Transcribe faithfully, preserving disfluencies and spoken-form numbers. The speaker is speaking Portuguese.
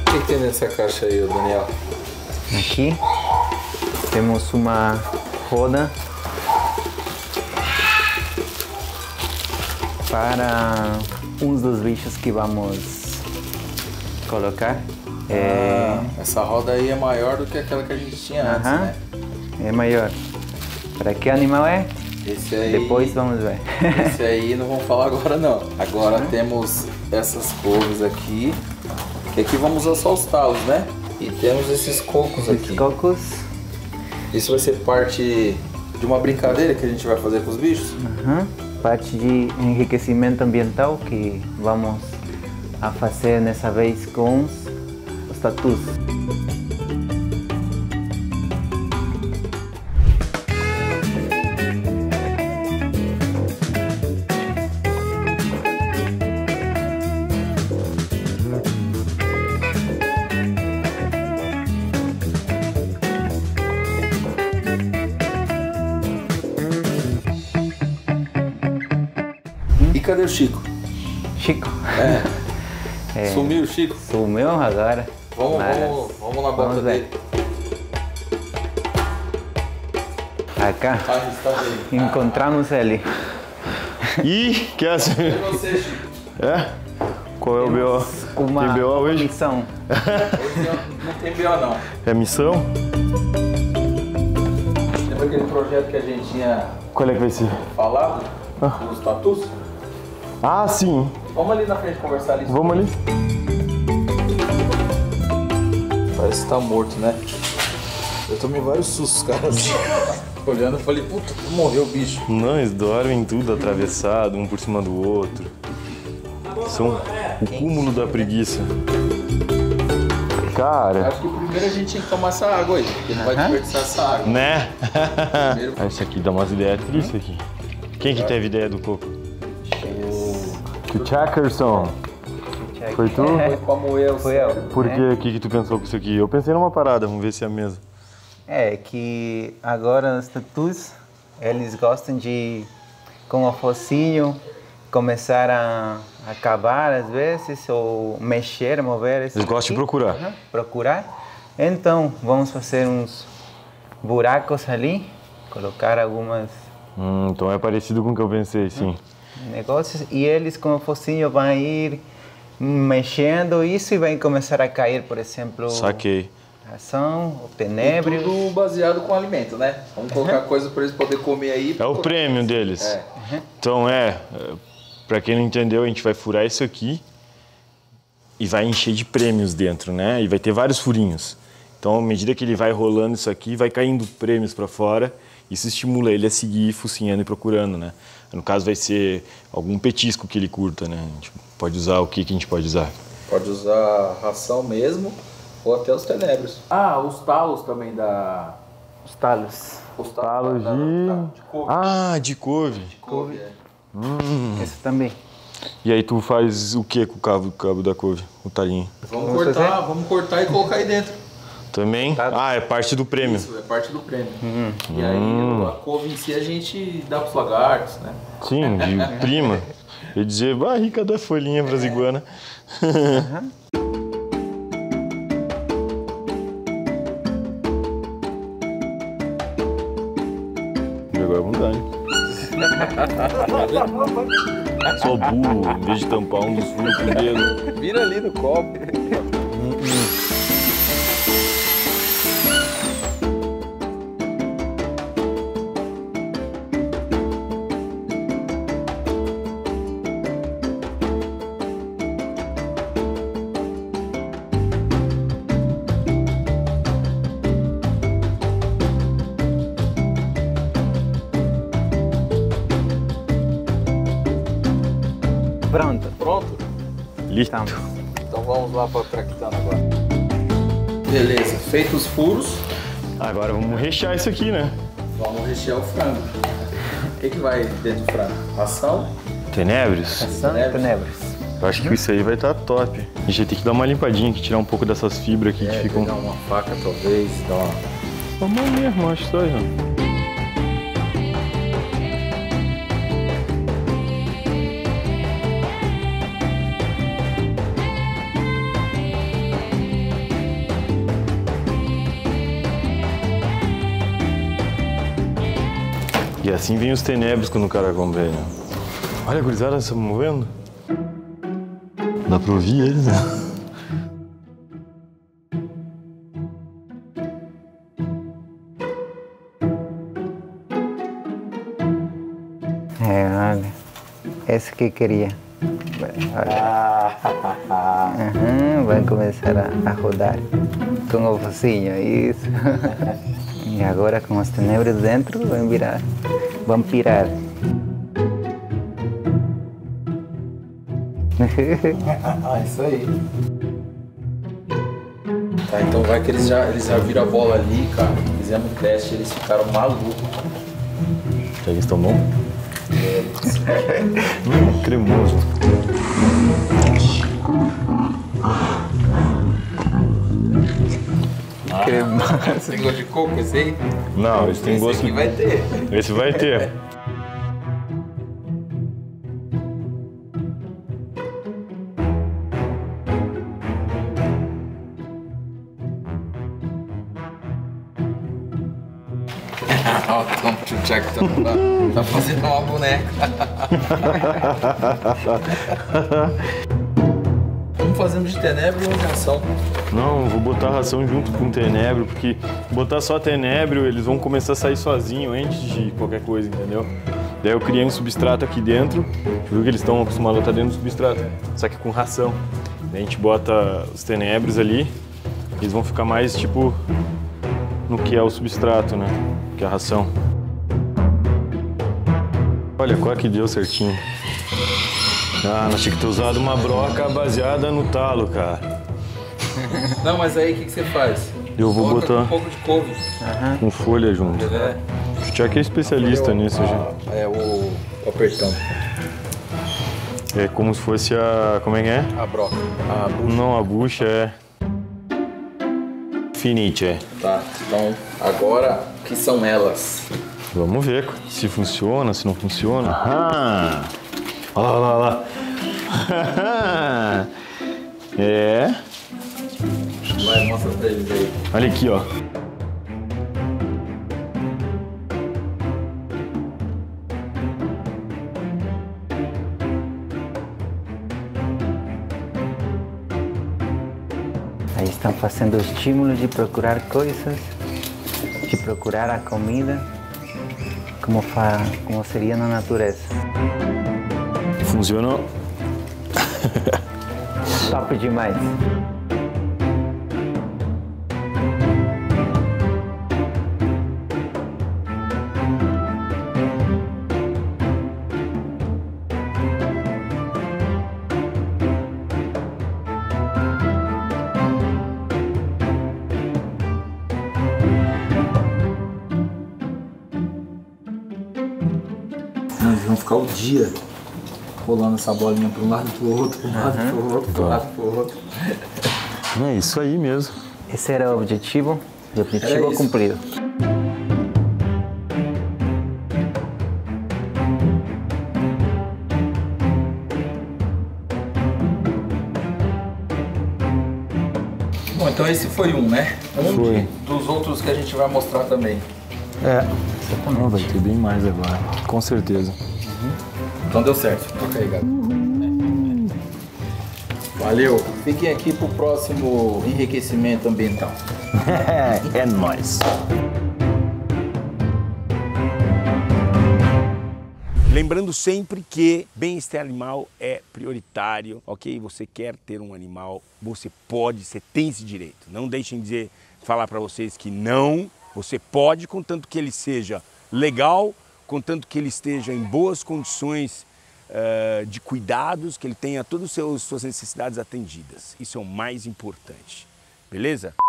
O que, que tem nessa caixa aí, Daniel? Aqui temos uma roda para uns dos bichos que vamos colocar. É... Ah, essa roda aí é maior do que aquela que a gente tinha antes, Aham. né? É maior. Para que animal é? Esse aí... Depois vamos ver. Esse aí não vamos falar agora não. Agora temos essas couves aqui, que aqui vamos usar só os talos, né? E temos esses cocos aqui. Os cocos. Isso vai ser parte de uma brincadeira que a gente vai fazer com os bichos? Uhum. Parte de enriquecimento ambiental que vamos a fazer nessa vez com os, os tatus. E cadê o Chico? Chico. É. É. Sumiu o Chico? Sumiu agora. Vamos, Mas vamos, vamos na boca vamos ver. dele. Acá Ah, está bem. encontramos ele. Ih, quer assim? E você, Chico? É? Qual é o B O? Uma Tem B O hoje? missão. Hoje não tem B O não. É missão? Lembra aquele projeto que a gente tinha Qual é que vai ser? falado? Ah. Os tatus? Ah, sim. Vamos ali na frente conversar ali. Vamos ali. Parece que tá morto, né? Eu tomei vários sustos, cara. Olhando, eu falei, puta, morreu o bicho. Não, eles dormem tudo atravessado, um por cima do outro. São o cúmulo da preguiça. Cara, Acho que primeiro a gente tinha que tomar essa água aí, porque não vai desperdiçar essa água. né? Primeiro, Ah, isso aqui dá umas ideias tristes aqui. Quem que teve ideia do coco? O Chackerson. Foi tu? foi pra moer o Foi eu. Por né? quê? O que que tu pensou com isso aqui? Eu pensei numa parada, vamos ver se é a mesma. É que agora os tatus, eles gostam de, com o focinho, começar a, a cavar às vezes, ou mexer, mover. Eles gostam de procurar. Uhum, procurar. Então, vamos fazer uns buracos ali, colocar algumas Hum, então é parecido com o que eu pensei, sim. negócios, e eles com o focinho vão ir mexendo isso e vai começar a cair, por exemplo, Saquei. ração, o E tenebro. tudo baseado com alimento, né? Vamos colocar coisa pra eles poderem comer aí. É o prêmio deles. É. Então é, é, pra quem não entendeu, a gente vai furar isso aqui e vai encher de prêmios dentro, né? E vai ter vários furinhos. Então, à medida que ele vai rolando isso aqui, vai caindo prêmios pra fora. Isso estimula ele a seguir focinhando e procurando, né? No caso, vai ser algum petisco que ele curta, né? A gente pode usar o que que a gente pode usar? Pode usar ração mesmo ou até os tenebros. Ah, os talos também da... Os talos. Os Talos da- da- de... da- de couve. Ah, de couve. couve, é. Esse também. E aí tu faz o que com o cabo, cabo da couve, o talinho? Vamos Vamos cortar, fazer? vamos cortar e colocar aí dentro. Também? Tá. Ah, é parte do prêmio. Isso, é parte do prêmio. E aí a couve em si a gente dá pros lagartos, né? Sim, de prima. Eu ia dizer, bah, rica da folhinha pras iguanas. E agora vamos dar, hein? Só burro, em vez de tampar um dos furos com o dedo. Vira ali no copo. Pronto. Pronto? Listo. Então, Então vamos lá para traquitando agora. Beleza, feitos os furos, Agora vamos rechear isso aqui, né? vamos rechear o frango. O que, que vai dentro do frango? Ração? Tenebres? são Tenebros. tenebros. Eu acho que isso aí vai estar top. A gente vai ter que dar uma limpadinha aqui, tirar um pouco dessas fibras aqui que É, ficam... pegar uma faca talvez, dar uma... A mão mesmo, acho só, já. E assim vem os tenebros quando o cara come, velho. Olha a gurizada se movendo. Dá pra ouvir eles, né? É, olha. Esse que queria. Olha. Uhum, vai começar a, a rodar com o focinho, isso. E agora com as tenebras dentro vão virar, vão pirar. Ah, isso aí. Tá, então vai que eles já, eles já viram a bola ali, cara. Fizemos um teste, eles ficaram malucos. Já que eles estão bons? hum, cremoso. Ah, cremoso. Tem gosto de coco esse aí? Não, esse tem esse gosto... Esse aqui vai ter. Esse vai ter. Ó, o Tchutchak tá, tá fazendo uma boneca. Vamos fazendo de tenebro ou de ração? Não, vou botar ração junto com o tenebro, porque botar só tenebro, eles vão começar a sair sozinho antes de qualquer coisa, entendeu? Daí eu criei um substrato aqui dentro, viu que eles estão acostumados a estar dentro do substrato, só que com ração. Daí a gente bota os tenebros ali, eles vão ficar mais tipo no que é o substrato, né? Que é a ração. Olha, qual que deu certinho. Ah, nós tinha que ter usado uma broca baseada no talo, cara. Não, mas aí o que, que você faz? Eu vou Coloca botar um pouco de couve. uhum. com folha junto. É. O Tchak é especialista Eu, nisso, a, gente. É o, o apertão. É como se fosse a... como é que é? A broca. A bucha. Não, a bucha é... finite, é. Tá, então agora o que são elas? Vamos ver se funciona, se não funciona. Ah! Olha lá, olha lá. É. Vai, mostra pra eles aí. Olha aqui, ó. Aí estão fazendo o estímulo de procurar coisas, de procurar a comida, como, fa, como seria na natureza. Funcionou. Top demais. Nós vamos ficar o dia rolando essa bolinha para um lado pro outro, para um lado pro outro, para um lado pro outro. É isso aí mesmo. Esse era o objetivo, o objetivo cumprido. Bom, então esse foi um, né? Um Foi. dos outros que a gente vai mostrar também. É. Não, vai ter bem mais agora. Com certeza. Uhum. Então deu certo. Toca aí, galera. Uhum. Valeu. Fiquem aqui pro próximo enriquecimento ambiental. É nóis. Lembrando sempre que bem-estar animal é prioritário, ok? Você quer ter um animal, você pode, você tem esse direito. Não deixem de dizer, falar para vocês que não, você pode, contanto que ele seja legal, contanto que ele esteja em boas condições uh, de cuidados, que ele tenha todas as suas necessidades atendidas. Isso é o mais importante, beleza?